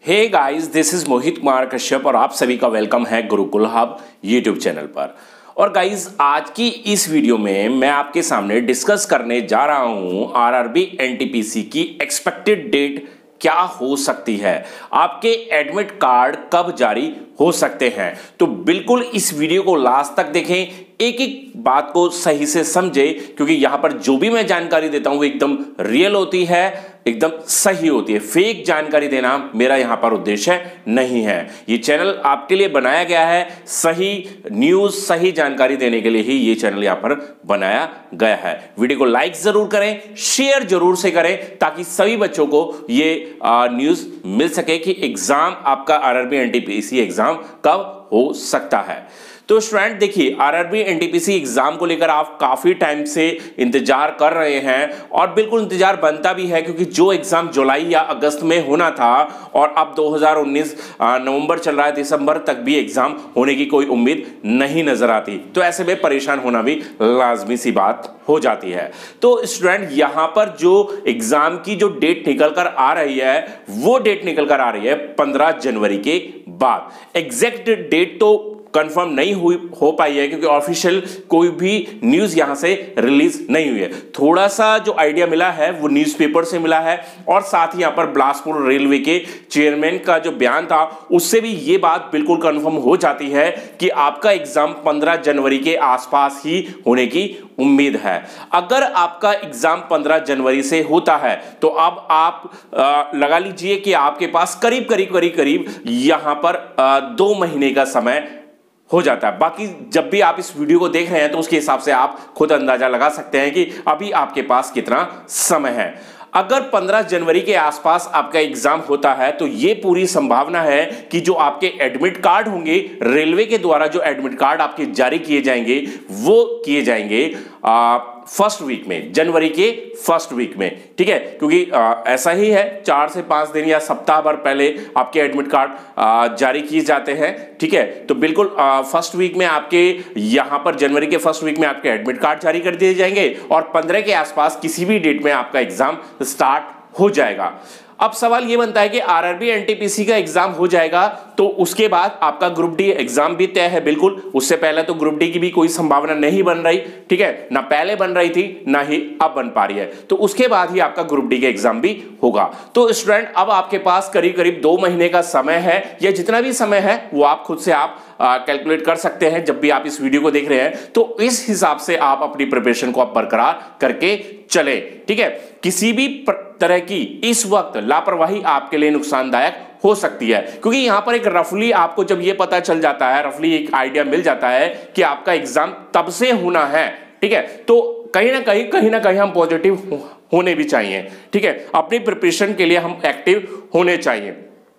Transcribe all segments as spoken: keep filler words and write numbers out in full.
Hey guys, this is Mohit Kumar Kashyap और आप सभी का वेलकम है गुरुकुल हब यूट्यूब चैनल पर। और गाइस, आज की इस वीडियो में मैं आपके सामने डिस्कस करने जा रहा हूं आरआरबी एनटीपीसी की एक्सपेक्टेड डेट क्या हो सकती है, आपके एडमिट कार्ड कब जारी हो सकते हैं। तो बिल्कुल इस वीडियो को लास्ट तक देखें, एक एक बात को सही से समझें, क्योंकि यहां पर जो भी मैं जानकारी देता हूं वो एकदम रियल होती है, एकदम सही होती है। फेक जानकारी देना मेरा यहां पर उद्देश्य नहीं है। ये चैनल आपके लिए बनाया गया है, सही न्यूज सही जानकारी देने के लिए ही ये चैनल यहां पर बनाया गया है। वीडियो को लाइक जरूर करें, शेयर जरूर से करें, ताकि सभी बच्चों को ये न्यूज मिल सके कि एग्जाम आपका आरआरबी एनटीपीसी एग्जाम कब हो सकता है। तो स्टूडेंट देखिए, आरआरबी एनटीपीसी एग्जाम को लेकर आप काफी टाइम से इंतजार कर रहे हैं और बिल्कुल इंतजार बनता भी है, क्योंकि जो एग्जाम जुलाई या अगस्त में होना था और अब दो हज़ार उन्नीस नवंबर चल रहा है, दिसंबर तक भी एग्जाम होने की कोई उम्मीद नहीं नजर आती। तो ऐसे में परेशान होना भी लाजमी सी बात हो जाती है। तो स्टूडेंट यहां पर जो एग्जाम की जो डेट निकल कर आ रही है वो डेट निकल कर आ रही है पंद्रह जनवरी के बाद। एग्जैक्ट डेट तो कंफर्म नहीं हुई हो पाई है, क्योंकि ऑफिशियल कोई भी न्यूज यहां से रिलीज नहीं हुई है। थोड़ा सा जो आइडिया मिला है वो न्यूज़पेपर से मिला है, और साथ ही यहां पर बिलासपुर रेलवे के चेयरमैन का जो बयान था उससे भी ये बात बिल्कुल कंफर्म हो जाती है कि आपका एग्जाम पंद्रह जनवरी के आसपास ही होने की उम्मीद है। अगर आपका एग्जाम पंद्रह जनवरी से होता है तो अब आप आ, लगा लीजिए कि आपके पास करीब करीब करीब करीब यहां पर आ, दो महीने का समय हो जाता है। बाकी जब भी आप इस वीडियो को देख रहे हैं तो उसके हिसाब से आप खुद अंदाजा लगा सकते हैं कि अभी आपके पास कितना समय है। अगर पंद्रह जनवरी के आसपास आपका एग्जाम होता है तो यह पूरी संभावना है कि जो आपके एडमिट कार्ड होंगे, रेलवे के द्वारा जो एडमिट कार्ड आपके जारी किए जाएंगे वो किए जाएंगे आ, फर्स्ट वीक में, जनवरी के फर्स्ट वीक में। ठीक है, क्योंकि आ, ऐसा ही है, चार से पांच दिन या सप्ताह भर पहले आपके एडमिट कार्ड आ, जारी किए जाते हैं। ठीक है, तो बिल्कुल फर्स्ट वीक में आपके यहां पर जनवरी के फर्स्ट वीक में आपके एडमिट कार्ड जारी कर दिए जाएंगे और पंद्रह के आसपास किसी भी डेट में आपका एग्जाम स्टार्ट हो जाएगा। अब सवाल यह बनता है कि आरआरबी एनटीपीसी का एग्जाम हो जाएगा तो उसके बाद आपका ग्रुप डी एग्जाम भी तय है। बिल्कुल उससे पहले तो ग्रुप डी की भी कोई संभावना नहीं बन रही, ठीक है, ना पहले बन रही थी ना ही अब बन पा रही है। तो उसके बाद ही आपका ग्रुप डी का एग्जाम भी होगा। तो स्टूडेंट अब आपके पास करीब करीब दो महीने का समय है, या जितना भी समय है वो आप खुद से आप कैलकुलेट कर सकते हैं जब भी आप इस वीडियो को देख रहे हैं। तो इस हिसाब से आप अपनी प्रिपरेशन को आप बरकरार करके चले। ठीक है, किसी भी तरह की इस वक्त लापरवाही आपके लिए नुकसानदायक हो सकती है, क्योंकि यहां पर एक रफली आपको जब यह पता चल जाता है, रफली एक आइडिया मिल जाता है कि आपका एग्जाम तब से होना है। ठीक है, तो कहीं ना कहीं कहीं ना कहीं हम पॉजिटिव होने भी चाहिए। ठीक है, अपनी प्रिपरेशन के लिए हम एक्टिव होने चाहिए।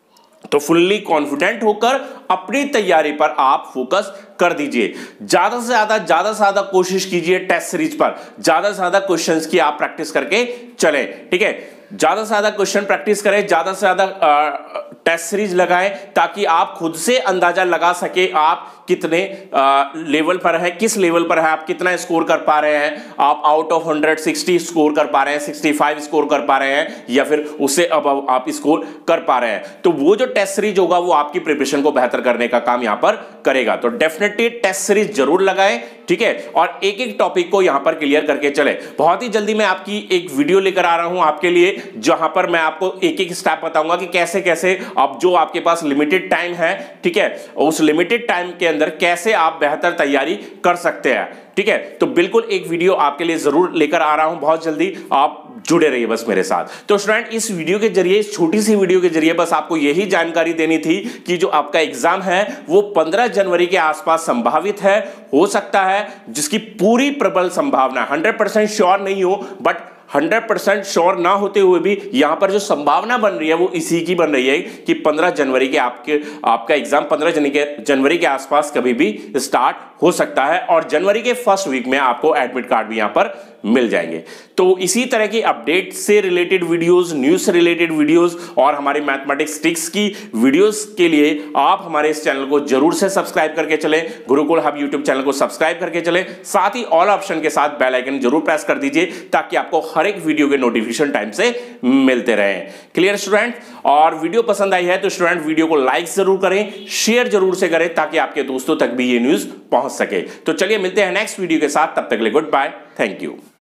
तो फुल्ली कॉन्फिडेंट होकर अपनी तैयारी पर आप फोकस कर दीजिए। ज्यादा से ज्यादा ज्यादा से ज्यादा कोशिश कीजिए टेस्ट सीरीज पर, ज्यादा से ज्यादा क्वेश्चंस की आप प्रैक्टिस करके चले। ठीक है, ज्यादा से ज्यादा क्वेश्चन प्रैक्टिस करें, ज्यादा से ज्यादा टेस्ट सीरीज लगाएं, ताकि आप खुद से अंदाजा लगा सके आप कितने आ, लेवल पर है, किस लेवल पर है, आप कितना स्कोर कर पा रहे हैं। आप out of hundred sixty score कर पा रहे हैं, सिक्सटी फाइव स्कोर कर पा रहे हैं, या फिर उससे अब आप स्कोर कर पा रहे हैं। तो वो जो टेस्ट सीरीज होगा वो आपकी प्रिपरेशन को बेहतर करने का काम यहां पर करेगा। तो डेफिनेटली टेस्ट सीरीज जरूर लगाएं। ठीक है, और एक एक टॉपिक को यहां पर क्लियर करके चले। बहुत ही जल्दी मैं आपकी एक वीडियो लेकर आ रहा हूं आपके लिए, जहां पर मैं आपको एक एक स्टेप बताऊंगा कि कैसे कैसे अब जो आपके पास लिमिटेड टाइम है, ठीक है, उस लिमिटेड टाइम के अंदर कैसे आप बेहतर तैयारी कर सकते हैं। ठीक है, तो बिल्कुल एक वीडियो आपके लिए जरूर लेकर आ रहा हूं बहुत जल्दी, आप जुड़े रहिए बस मेरे साथ। तो स्टूडेंट इस वीडियो के जरिए, इस छोटी सी वीडियो के जरिए बस आपको यही जानकारी देनी थी कि जो आपका एग्जाम है वो पंद्रह जनवरी के आसपास संभावित है, हो सकता है, जिसकी पूरी प्रबल संभावना, हंड्रेड परसेंट श्योर नहीं हो बट हंड्रेड परसेंट श्योर ना होते हुए भी यहां पर जो संभावना बन रही है वो इसी की बन रही है कि पंद्रह जनवरी के आपके आपका एग्जाम पंद्रह जनवरी के आसपास कभी भी स्टार्ट हो सकता है और जनवरी के फर्स्ट वीक में आपको एडमिट कार्ड भी यहां पर मिल जाएंगे। तो इसी तरह की अपडेट से रिलेटेड वीडियोस, न्यूज से रिलेटेड वीडियोस और हमारे मैथमेटिक्स ट्रिक्स की वीडियोस के लिए आप हमारे इस चैनल को जरूर से सब्सक्राइब करके चलें, गुरुकुल हब यूट्यूब चैनल को सब्सक्राइब करके चलें, साथ ही ऑल ऑप्शन के साथ बेल आइकन जरूर प्रेस कर दीजिए ताकि आपको हर एक वीडियो के नोटिफिकेशन टाइम से मिलते रहें। Clear student? और वीडियो पसंद आई है तो स्टूडेंट वीडियो को लाइक जरूर करें, शेयर जरूर से करें ताकि आपके दोस्तों तक भी ये न्यूज पहुंच सके। तो चलिए मिलते हैं नेक्स्ट वीडियो के साथ, तब तक के लिए गुड बाय, थैंक यू।